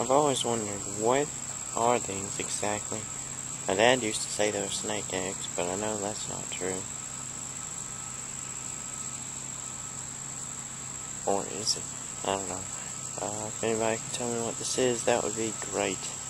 I've always wondered, what are these exactly? My dad used to say they were snake eggs, but I know that's not true. Or is it? I don't know. If anybody can tell me what this is, that would be great.